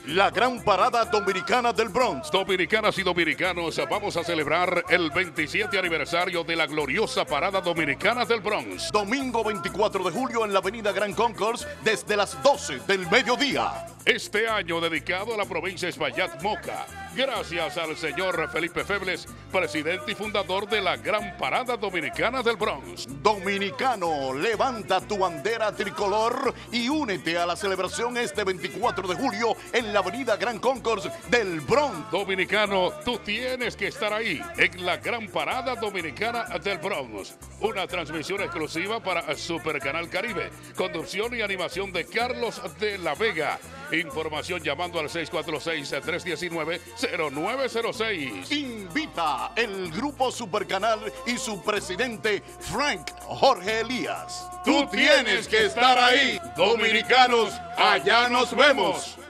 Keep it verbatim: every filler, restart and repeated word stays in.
La gran parada dominicana del Bronx. Dominicanas y dominicanos, vamos a celebrar el veintisiete aniversario de la gloriosa parada dominicana del Bronx. Domingo veinticuatro de julio en la avenida Gran Concourse desde las doce del mediodía. Este año dedicado a la provincia Espaillat Moca. Gracias al señor Felipe Febles, presidente y fundador de la Gran Parada Dominicana del Bronx. Dominicano, levanta tu bandera tricolor y únete a la celebración este veinticuatro de julio en la avenida Gran Concourse del Bronx. Dominicano, tú tienes que estar ahí en la Gran Parada Dominicana del Bronx. Una transmisión exclusiva para Super Canal Caribe. Conducción y animación de Carlos de la Vega. Información llamando al seis cuatro seis, tres uno nueve, cero nueve cero seis. Invita el Grupo Supercanal y su presidente Frank Jorge Elías. Tú tienes que estar ahí. Dominicanos, allá nos vemos.